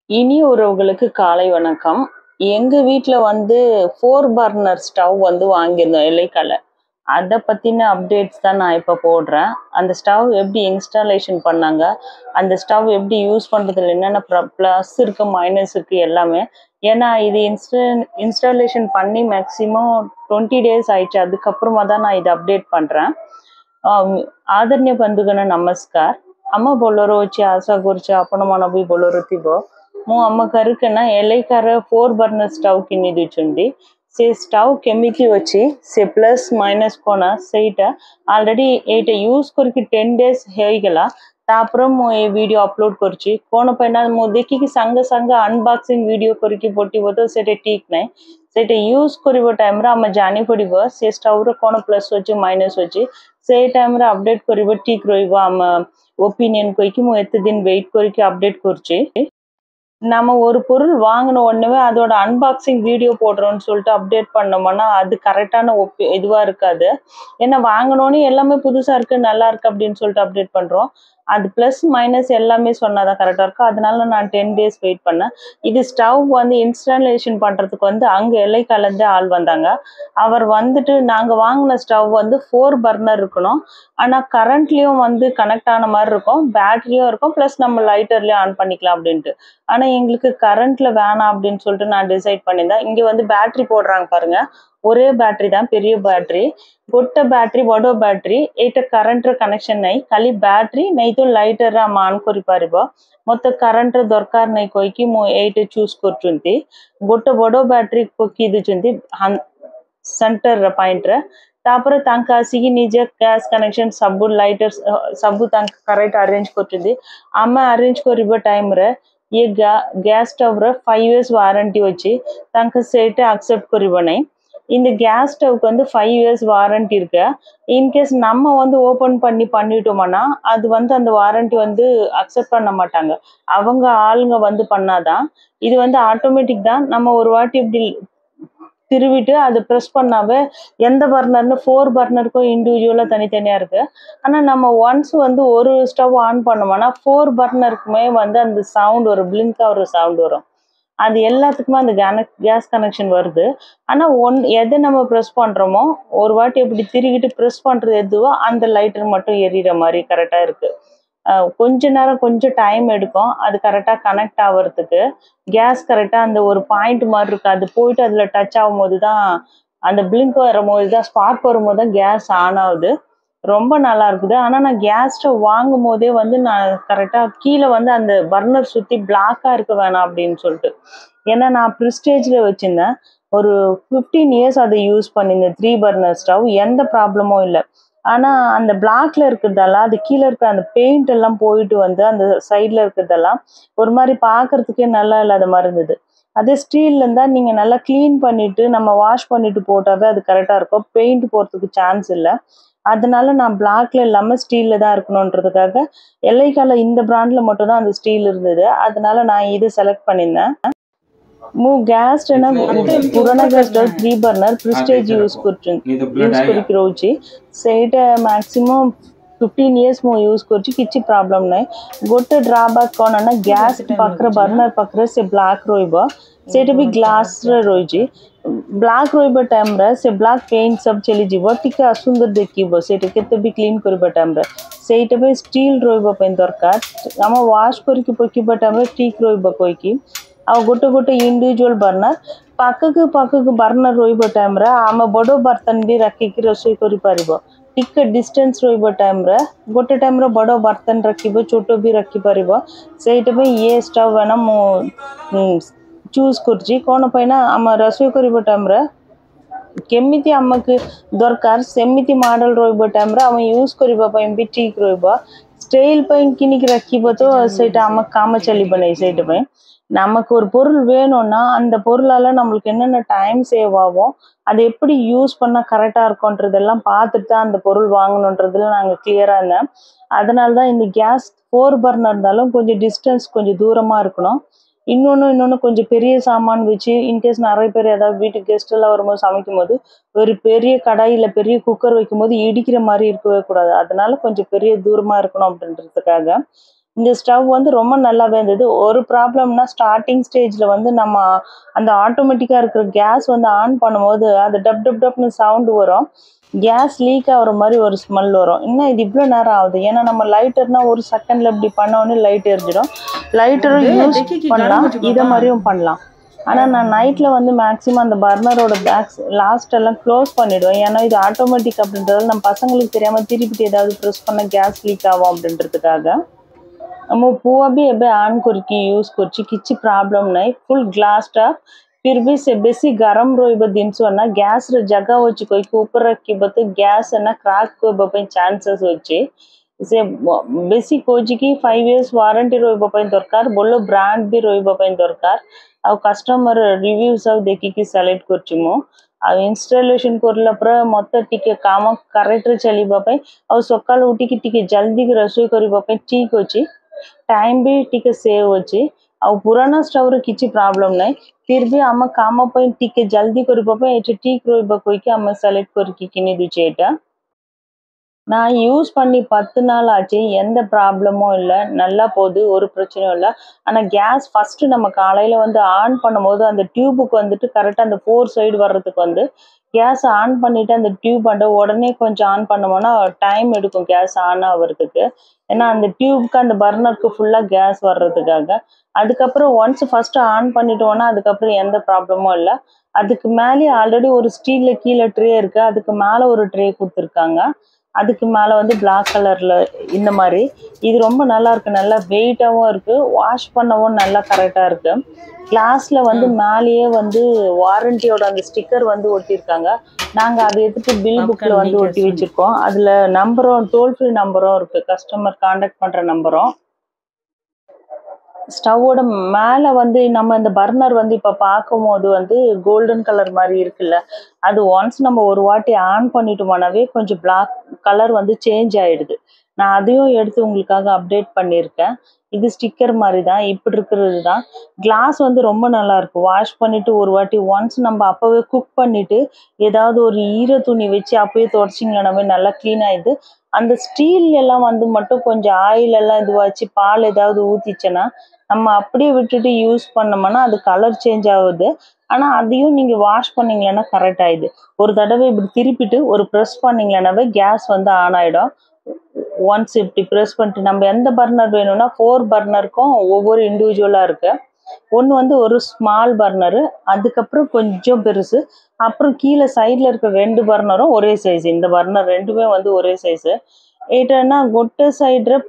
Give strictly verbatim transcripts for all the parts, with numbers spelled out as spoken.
இனிய உறவுகளுக்கு காலை வணக்கம். எங்க வீட்ல வந்து நான்கு பர்னர் ஸ்டவ் வந்து வாங்கியிருந்தோம் எலைக்கால. அத பத்தின அப்டேட்ஸ் தான் நான் இப்ப போடுறேன். அந்த ஸ்டவ் எப்படி இன்ஸ்டாலேஷன் பண்ணாங்க, அந்த ஸ்டவ் எப்படி யூஸ் பண்றதுல என்னென்ன ப்ர ப்ளஸ் இருக்கு, மைனஸ் இருக்கு எல்லாமே. ஏன்னா இது இன்ஸ்டா இன்ஸ்டாலேஷன் பண்ணி மேக்ஸிமம் இருபது டேஸ் ஆயிடுச்சு. அதுக்கப்புறமா தான் நான் இத அப்டேட் பண்றேன். अं, आदरणीय बंधुगण नमस्कार. आम्हा बोलवरोची आशा करचे आपण मन भी बोलवरथिबो मु आम करिकना एलैकार फोर बर्नर स्टव किनि दिचुंडी से स्टव केमिति अछि से प्लस माइनस कोना सेटा ऑलरेडी एट यूज करके टेन डेज हेगला तापर मु ए वीडियो अपलोड करछि कोन पैना मु देखि कि संग संग अनबॉक्सिंग वीडियो करके पोटिबो तो सेटे ठीक नै सेटे यूज करिबो टाइम रा हम जानि पड़िबो से स्टव रो कोन प्लस अछि माइनस अछि से टाइम रे अपडेट करिबो ठीक रहइबो हम ओपिनियन कोइकि मु एते दिन वेट करके अपडेट करछि நாம ஒரு பொருள் வாங்கின உடனே அதோட அன்பாக்சிங் வீடியோ போடுறோம்னு சொல்லிட்டு அப்டேட் பண்ணோம்னா அது கரெக்டான இதுவா இருக்காது. ஏன்னா வாங்கினோன்னு எல்லாமே புதுசா இருக்கு நல்லா இருக்கு அப்படின்னு சொல்லிட்டு அப்டேட் பண்றோம். அது பிளஸ் மைனஸ் எல்லாமே சொன்னாதான் கரெக்டா இருக்கும். அதனால நான் டென் டேஸ் வெயிட் பண்ணேன். இது ஸ்டவ் வந்து இன்ஸ்டாலேஷன் பண்றதுக்கு வந்து அங்க எல்லைக்காலேருந்து ஆள் வந்தாங்க. அவர் வந்துட்டு நாங்க வாங்கின ஸ்டவ் வந்து ஃபோர் பர்னர் இருக்கணும். ஆனா கரண்ட்லயும் வந்து கனெக்ட் ஆன மாதிரி இருக்கும், பேட்டரியும் இருக்கும், பிளஸ் நம்ம லைட்டர்லயும் ஆன் பண்ணிக்கலாம் அப்படின்ட்டு. ஆனா எங்களுக்கு கரண்ட்ல வேணாம் அப்படின்னு சொல்லிட்டு நான் டிசைட் பண்ணியிருந்தேன். இங்க வந்து பேட்டரி போடுறாங்க பாருங்க, ஒரே பேட்டரி தான், பெரிய பேட்டரி, ଗୋଟେ ବ୍ୟାଟେରୀ ବଡ଼ ବ୍ୟାଟେରୀ ଏଇଟା କରେଣ୍ଟର କନେକ୍ସନ ନାହିଁ, ଖାଲି ବ୍ୟାଟେରୀ ନାଇଁ ତ ଲାଇଟର ଆମେ ଅନ୍ କରିପାରିବ। ମତେ କରେଣ୍ଟର ଦରକାର ନାହିଁ କହିକି ମୁଁ ଏଇଟା ଚୁଜ୍ କରୁଛନ୍ତି। ଗୋଟେ ବଡ଼ ବ୍ୟାଟେରୀ ପକେଇ ଦେଇଛନ୍ତି ସେଣ୍ଟର ପଏଣ୍ଟରେ, ତାପରେ ତାଙ୍କ ଆସିକି ନିଜେ ଗ୍ୟାସ୍ କନେକ୍ସନ ସବୁ ଲାଇଟର ସବୁ ତାଙ୍କ କରେକ୍ଟ ଆରେଞ୍ଜ କରୁଛନ୍ତି। ଆମେ ଆରେଞ୍ଜ କରିବା ଟାଇମରେ ये gas stove five years warranty वच्ची तंक सेट एक्सेप्ट करिबो नहीं। இந்த கேஸ் ஸ்டவ்க்கு வந்து ஃபைவ் இயர்ஸ் வாரண்டி இருக்கு. இன்கேஸ் நம்ம வந்து ஓப்பன் பண்ணி பண்ணிட்டோம்னா அது வந்து அந்த வாரண்டி வந்து அக்செப்ட் பண்ண மாட்டாங்க. அவங்க ஆளுங்க வந்து பண்ணாதான் இது வந்து ஆட்டோமேட்டிக் தான். நம்ம ஒரு வாட்டி இப்படி திருவிட்டு அது ப்ரெஸ் பண்ணாவே எந்த பர்னர்னு ஃபோர் பர்னருக்கும் இண்டிவிஜுவலாக தனித்தனியாக இருக்கு. ஆனால் நம்ம ஒன்ஸ் வந்து ஒரு ஸ்டவ் ஆன் பண்ணோம்னா ஃபோர் பர்னருக்குமே வந்து அந்த சவுண்ட் வரும், பிளிங்காக ஒரு சவுண்ட் வரும். அது எல்லாத்துக்குமே அந்த கேஸ் கனெக்ஷன் வருது. ஆனால் ஒன் எதை நம்ம ப்ரெஸ் பண்ணுறோமோ ஒரு வாட்டி எப்படி திருகிட்டு ப்ரெஸ் பண்ணுறது எதுவோ அந்த லைட்டர் மட்டும் எரியிற மாதிரி கரெக்டாக இருக்குது. கொஞ்ச நேரம் கொஞ்சம் டைம் எடுக்கும் அது கரெக்டாக கனெக்ட் ஆகிறதுக்கு. கேஸ் கரெக்டாக அந்த ஒரு பாயிண்ட் மாதிரி இருக்குது, அது போயிட்டு அதில் டச் ஆகும்போது தான் அந்த பிளிங்க் வரும்போது தான் ஸ்பார்க் வரும்போது தான் கேஸ் ஆன் ஆகுது. ரொம்ப நல்லா இருக்குது. ஆனால் நான் கேஸ் ஸ்டவ் வாங்கும் போதே வந்து நான் கரெக்டாக கீழே வந்து அந்த பர்னர் சுற்றி பிளாக்காக இருக்க வேணாம் அப்படின்னு சொல்லிட்டு, ஏன்னா நான் ப்ரிஸ்டேஜில் வச்சுருந்தேன் ஒரு ஃபிஃப்டீன் இயர்ஸ் அதை யூஸ் பண்ணியிருந்தேன். த்ரீ பர்னர் ஸ்டவ் எந்த ப்ராப்ளமும் இல்லை. ஆனால் அந்த பிளாக்ல இருக்கிறதெல்லாம் அது கீழே இருக்கிற அந்த பெயிண்ட் எல்லாம் போயிட்டு வந்து அந்த சைடில் இருக்கிறதெல்லாம் ஒரு மாதிரி பார்க்கறதுக்கே நல்லா இல்லாத மாதிரி இருந்தது. அதே ஸ்டீல்ல இருந்தால் நீங்கள் நல்லா க்ளீன் பண்ணிட்டு நம்ம வாஷ் பண்ணிட்டு போட்டாவே அது கரெக்டாக இருக்கும், பெயிண்ட் போகிறதுக்கு சான்ஸ் இல்லை. அதனால நான் பிளாக்ல இல்லாமல் ஸ்டீல்ல தான் இருக்கணுன்றதுக்காக எல்லைக்கால இந்த பிராண்ட்ல மட்டும் தான் அந்த ஸ்டீல் இருந்தது, அதனால நான் இது செலக்ட் பண்ணியிருந்தேன். ମୁଁ ଗ୍ୟାସ୍ ରେ ପୁରୁଣା ଗ୍ୟାସ୍ ଟା थ्री बर्नर प्रेस्टीज यूज करछन यूज करके रहउची सेटा मैक्सिमम फिफ्टीन इयर्स मो यूज करछि, किछि प्रॉब्लम नै। गोटे ड्रॉबैक कोन ना गैस पकरे बर्नर पकरे से ब्लैक रोइबो, सेटा भी ग्लास रे रोइछि। ब्लैक रोइबो टाइम रे से ब्लैक पेंट सब चली जीवो, टिके असुंदर देखिबो, सेटा केते भी क्लीन करबो टाइम रे सेटा भी स्टील रोइबो पे दरकार। हम वाश करके पकिबो टाइम रे ठीक रोइबो कोइकी। आ गोटे गोटे इंडिविजुअल बर्नर पाखक पाखक बर्नर रोइबो टाइम रे आम बड़ बर्तन भी रखिक रोषेई करि परिबो। टिके डिस्टेंस रोइबो टाइम रे गोटे टाइम रे बड़ बर्तन रखिबो, छोटो भी रखि परिबो। सेटा पे ये स्टव ना मो चूज करछि कोन पैना आम रोषेई करिबो टाइम रे केमिति आमक दरकार सेमिति मॉडल रोइबो टाइम रे आम यूज करिबो पय भी ठीक रोइबो। स्टाइल पय किनिक रखिबो तो सेटा आम काम चलिबो नै। सेटा पय நமக்கு ஒரு பொருள் வேணும்னா அந்த பொருளால நம்மளுக்கு என்னென்ன டைம் சேவ் ஆகும், அதை எப்படி யூஸ் பண்ணா கரெக்டா இருக்கும்ன்றதெல்லாம் பார்த்துட்டு தான் அந்த பொருள் வாங்கணுன்றதுல நாங்கள் கிளியரா இருந்தேன். அதனால தான் இந்த கேஸ் ஃபோர் பர்னர் இருந்தாலும் கொஞ்சம் டிஸ்டன்ஸ் கொஞ்சம் தூரமா இருக்கணும். இன்னொன்று இன்னொன்று கொஞ்சம் பெரிய சாமான் வச்சு இன்கேஸ் நிறைய பேர் ஏதாவது வீட்டுக்கு கெஸ்ட் எல்லாம் வரும்போது சமைக்கும் போது ஒரு பெரிய கடாயில் பெரிய குக்கர் வைக்கும் போது இடிக்கிற மாதிரி இருக்கவே கூடாது. அதனால கொஞ்சம் பெரிய தூரமா இருக்கணும் அப்படின்றதுக்காக இந்த ஸ்டவ் வந்து ரொம்ப நல்லாவே இருந்தது. ஒரு ப்ராப்ளம்னா ஸ்டார்ட்டிங் ஸ்டேஜ்ல வந்து நம்ம அந்த ஆட்டோமேட்டிக்கா இருக்கிற கேஸ் வந்து ஆன் பண்ணும்போது அது டப் டப் டப்னு சவுண்ட் வரும். கேஸ் லீக் ஆகுற மாதிரி ஒரு ஸ்மெல் வரும். இன்னும் இது இவ்வளோ நேரம் ஆகுது. ஏன்னா நம்ம லைட்டர்னா ஒரு செகண்ட்ல இப்படி பண்ண உடனே லைட் எரிஞ்சிடும். லைட்டரும் யூஸ் பண்ணலாம், இதை மாதிரியும் பண்ணலாம். ஆனால் நான் நைட்டில் வந்து மேக்ஸிமம் அந்த பர்னரோட பேக்ஸ் லாஸ்ட் எல்லாம் க்ளோஸ் பண்ணிவிடுவேன். ஏன்னா இது ஆட்டோமேட்டிக் அப்படின்றது நம்ம பசங்களுக்கு தெரியாமல் திருப்பிட்டு ஏதாவது ப்ரெஸ் பண்ண கேஸ் லீக் ஆகும் அப்படின்றதுக்காக हम पुआ भी एबे आन करके यूज करछि किछि प्रॉब्लम नहीं फुल ग्लास टा फिर भी से बेसी गरम रोइब दिनसो ना गैस रे जगह होछि कोई के ऊपर रखि बते गैस ना क्रैक को बपे चांसेस होछि से बेसी कोजि की फाइव इयर्स वारंटी रोइब बपे दरकार बोलो ब्रांड भी रोइब बपे दरकार आ कस्टमर रिव्यूज सब देखि की सेलेक्ट करछि मो आ इंस्टॉलेशन करला पर मते टिके काम करेक्ट चलीबा पे आ सकाळ उठी की टिके जल्दी रसोई करबा पे ठीक होछि टाइम भी टिके सेव होछि आ पुराना स्टव रे किछि प्रॉब्लम नै फिर भी हम काम पे टिके जल्दी करबा पे एटा ठीक रोइबा कोइ के हम सेलेक्ट करके किनि दिछि एटा நான் யூஸ் பண்ணி பத்து நாள் ஆச்சு. எந்த ப்ராப்ளமும் இல்லை, நல்லா போகுது, ஒரு பிரச்சனையும் இல்லை. ஆனால் கேஸ் ஃபஸ்ட்டு நம்ம காலையில் வந்து ஆன் பண்ணும்போது அந்த டியூபுக்கு வந்துட்டு கரெக்டாக அந்த ஃபோர் சைடு வர்றதுக்கு வந்து கேஸ் ஆன் பண்ணிவிட்டு அந்த டியூப் அந்த உடனே கொஞ்சம் ஆன் பண்ணோம்னா டைம் எடுக்கும் கேஸ் ஆன் ஆகிறதுக்கு. ஏன்னா அந்த டியூபுக்கு அந்த பர்னருக்கு ஃபுல்லாக கேஸ் வர்றதுக்காக. அதுக்கப்புறம் ஒன்ஸ் ஃபஸ்ட்டு ஆன் பண்ணிட்டோன்னா அதுக்கப்புறம் எந்த ப்ராப்ளமும் இல்லை. அதுக்கு மேலே ஆல்ரெடி ஒரு ஸ்டீலில் கீழே ட்ரே இருக்குது, அதுக்கு மேலே ஒரு ட்ரே கொடுத்துருக்காங்க. அதுக்கு மேலே வந்து பிளாக் கலரில் இந்த மாதிரி இது ரொம்ப நல்லா இருக்குது. நல்லா வெயிட்டாகவும் இருக்குது, வாஷ் பண்ணவும் நல்லா கரெக்டாக இருக்குது. கிளாஸில் வந்து மேலேயே வந்து வாரண்டியோட அந்த ஸ்டிக்கர் வந்து ஒட்டியிருக்காங்க. நாங்கள் அதை எடுத்துட்டு பில் புக்கில் வந்து ஒட்டி வச்சுருக்கோம். அதில் நம்பரும் டோல் ஃப்ரீ நம்பரும் இருக்குது, கஸ்டமர் கான்டாக்ட் பண்ணுற நம்பரும். ஸ்டவ்வோட மேலே வந்து நம்ம இந்த பர்னர் வந்து இப்போ பார்க்கும் போது வந்து கோல்டன் கலர் மாதிரி இருக்குல்ல, அது ஒன்ஸ் நம்ம ஒரு வாட்டி ஆன் பண்ணிட்டோம்னாவே கொஞ்சம் பிளாக் கலர் வந்து சேஞ்ச் ஆகிடுது. நான் அதையும் எடுத்து உங்களுக்காக அப்டேட் பண்ணியிருக்கேன். இது ஸ்டிக்கர் மாதிரி தான், இப்படி இருக்கிறது தான். கிளாஸ் வந்து ரொம்ப நல்லா இருக்கு. வாஷ் பண்ணிட்டு ஒரு வாட்டி ஒன்ஸ் நம்ம அப்போவே குக் பண்ணிட்டு ஏதாவது ஒரு ஈர துணி வச்சு அப்போயே தொடச்சிங்கன்னாவே நல்லா க்ளீன் ஆயிடுது. அந்த ஸ்டீல் எல்லாம் வந்து மட்டும் கொஞ்சம் ஆயில் எல்லாம் இதுவாச்சு பால் ஏதாவது ஊற்றிச்சுன்னா நம்ம அப்படியே விட்டுட்டு யூஸ் பண்ணோம்னா அது கலர் சேஞ்ச் ஆகுது. ஆனால் அதையும் நீங்கள் வாஷ் பண்ணிங்களேன்னா கரெக்ட் ஆகிடுது. ஒரு தடவை இப்படி திருப்பிட்டு ஒரு ப்ரெஸ் பண்ணிங்களேனாவே கேஸ் வந்து ஆன் ஆகிடும். ஒன்ஸ் இப்படி ப்ரெஸ் பண்ணிட்டு நம்ம எந்த பர்னர் வேணும்னா ஃபோர் பர்னருக்கும் ஒவ்வொரு இண்டிவிஜுவலாக இருக்குது. ஒன்று வந்து ஒரு ஸ்மால் பர்னரு, அதுக்கப்புறம் கொஞ்சம் பெருசு, அப்புறம் கீழே சைடில் இருக்க ரெண்டு பர்னரும் ஒரே சைஸு. இந்த பர்னர் ரெண்டுமே வந்து ஒரே சைஸு. ଏଇଟା ଗୋଟେ ସାଇଡ଼୍ରେ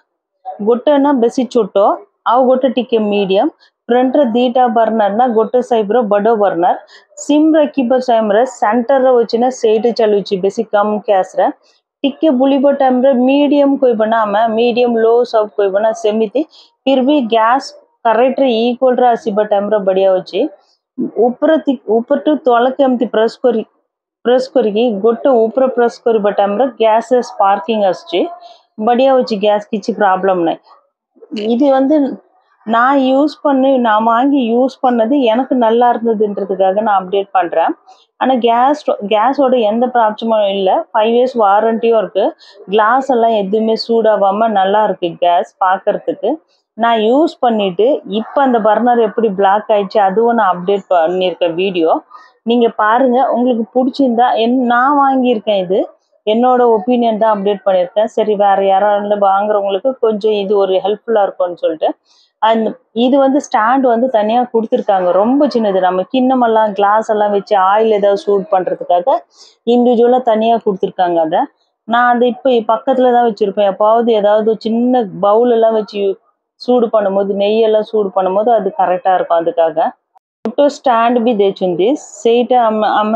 ଗୋଟେ ନା ବେଶୀ ଛୋଟ ଆଉ ଗୋଟେ ଟିକେ ମିଡ଼ିୟମ୍, ଫ୍ରଣ୍ଟରେ ଦୁଇଟା ବର୍ଣ୍ଣର ନା ଗୋଟେ ସାଇଡ଼୍ର ବଡ଼ ବର୍ଣ୍ଣର। ସିମ୍ ରଖିବା ଟାଇମ୍ରେ ସେଣ୍ଟର୍ରେ ଅଛି ନା ସେଇଠି ଚାଲୁଛି ବେଶୀ କମ୍ ଗ୍ୟାସ୍ରେ। ଟିକେ ବୁଲିବ ଟାଇମ୍ରେ ମିଡ଼ିୟମ୍ କହିବ ନା ଆମେ, ମିଡ଼ିୟମ୍ ଲୋ ସବୁ କହିବ ନା ସେମିତି। ଫିର୍ ବି ଗ୍ୟାସ୍ କରେକ୍ଟରେ ଇକ୍ୱାଲ୍ରେ ଆସିବା ଟାଇମ୍ରେ ବଢ଼ିଆ ଅଛି। ଉପର ଉପରଠୁ ତଳକୁ ଏମିତି ପ୍ରେସ୍ କରି ପ୍ରେସ୍ କରିକି ଗୋଟେ ଉପରେ ପ୍ରେସ୍ କରିବା ଟାଇମ୍ରେ ଗ୍ୟାସ୍ରେ ସ୍ପାର୍କିଂ ଆସୁଛି, ବଢ଼ିଆ ଅଛି ଗ୍ୟାସ୍, କିଛି ப்ராப்ளம் ନାହିଁ। இது வந்து நான் யூஸ் பண்ணி நான் வாங்கி யூஸ் பண்ணது எனக்கு நல்லா இருந்ததுன்றதுக்காக நான் அப்டேட் பண்ணுறேன்। ஆனால் கேஸ் கேஸோட எந்த ப்ராப்ளமும் இல்லை, ஃபைவ் இயர்ஸ் வாரண்டியும் இருக்குது। கிளாஸ் எல்லாம் எதுவுமே சூடாகாமல் நல்லா இருக்குது கேஸ் பார்க்கறதுக்கு। நான் யூஸ் பண்ணிவிட்டு இப்போ அந்த பர்னர் எப்படி பிளாக் ஆயிடுச்சு அதுவும் நான் அப்டேட் பண்ணியிருக்கேன் வீடியோ, நீங்கள் பாருங்கள்। உங்களுக்கு பிடிச்சிருந்தா என் நான் வாங்கியிருக்கேன், இது என்னோட ஒப்பீனியன் தான் அப்டேட் பண்ணியிருக்கேன்। சரி வேறு யாராவது வாங்குறவங்களுக்கு கொஞ்சம் இது ஒரு ஹெல்ப்ஃபுல்லாக இருக்கும்னு சொல்லிட்டு அந்த இது வந்து ஸ்டாண்ட் வந்து தனியாக கொடுத்துருக்காங்க, ரொம்ப சின்னது। நம்ம கிண்ணமெல்லாம் கிளாஸ் எல்லாம் வச்சு ஆயில் ஏதாவது சூட் பண்ணுறதுக்காக இண்டிவிஜுவலாக தனியாக கொடுத்துருக்காங்க। அதை நான் அந்த இப்போ பக்கத்தில் தான் வச்சுருப்பேன்। எப்பாவது ஏதாவது சின்ன பவுலெல்லாம் வச்சு சூடு பண்ணும்போது நெய்யெல்லாம் சூடு பண்ணும்போது அது கரெக்டாக இருக்கும்। அதுக்காக ଛୋଟ ଷ୍ଟାଣ୍ଡ ବି ଦେଇଛନ୍ତି, ସେଇଟା ଆମେ ଆମେ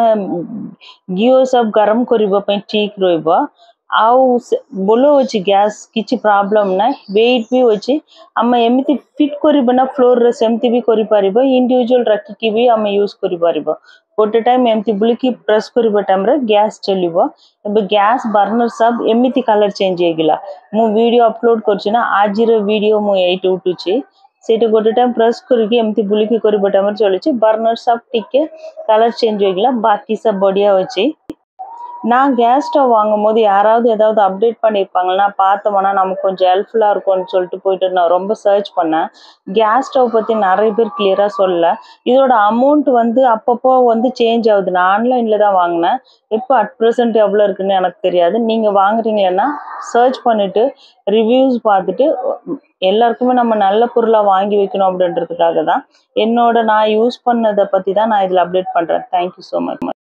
ଘିଅ ସବୁ ଗରମ କରିବା ପାଇଁ ଠିକ୍ ରହିବ। ଆଉ ଭଲ ଅଛି ଗ୍ୟାସ୍, କିଛି ପ୍ରୋବ୍ଲେମ୍ ନାହିଁ, ୱେଟ୍ ବି ଅଛି। ଆମେ ଏମିତି ଫିଟ୍ କରିବା ନା ଫ୍ଲୋରରେ ସେମିତି ବି କରିପାରିବ, ଇଣ୍ଡିଭିଜୁଆଲ୍ ରଖିକି ବି ଆମେ ୟୁଜ୍ କରିପାରିବ। ଗୋଟେ ଟାଇମ୍ ଏମିତି ବୁଲିକି ପ୍ରେସ୍ କରିବା ଟାଇମ୍ରେ ଗ୍ୟାସ୍ ଚାଲିବ। ଏବେ ଗ୍ୟାସ୍ ବର୍ଣ୍ଣର ସବୁ ଏମିତି କଲର୍ ଚେଞ୍ଜ ହେଇଗଲା। ମୁଁ ଭିଡ଼ିଓ ଅପଲୋଡ଼ କରୁଛି ନା, ଆଜିର ଭିଡ଼ିଓ ମୁଁ ଏଇଠି ଉଠୁଛି, ସେଇଟା ଗୋଟେ ଟାଇମ୍ ପ୍ରେସ୍ କରିକି ଏମିତି ବୁଲିକି କରିବା ଟାଇମ୍ରେ ଚଳୁଛି। ବର୍ଣ୍ଣର ସବୁ ଟିକେ କଲର୍ ଚେଞ୍ଜ ହେଇଗଲା, ବାକି ସବୁ ବଢ଼ିଆ ଅଛି। நான் கேஸ் ஸ்டவ் வாங்கும்போது யாராவது ஏதாவது அப்டேட் பண்ணியிருப்பாங்கன்னா பார்த்தோம்னா நமக்கு கொஞ்சம் ஹெல்ப்ஃபுல்லாக இருக்கும்னு சொல்லிட்டு போயிட்டு நான் ரொம்ப சர்ச் பண்ணேன். கேஸ் ஸ்டவ் பற்றி நிறைய பேர் கிளியராக சொல்லல. இதோட அமௌண்ட் வந்து அப்பப்போ வந்து சேஞ்ச் ஆகுது. நான் ஆன்லைனில் தான் வாங்கினேன். இப்போ அட் ப்ரெசென்ட் எவ்வளோ இருக்குன்னு எனக்கு தெரியாது. நீங்கள் வாங்குறீங்கன்னா சர்ச் பண்ணிவிட்டு ரிவ்யூஸ் பார்த்துட்டு எல்லாருக்குமே நம்ம நல்ல பொருளாக வாங்கி வைக்கணும் அப்படின்றதுக்காக தான் என்னோட நான் யூஸ் பண்ணதை பற்றி தான் நான் இதில் அப்டேட் பண்ணுறேன். Thank you so much.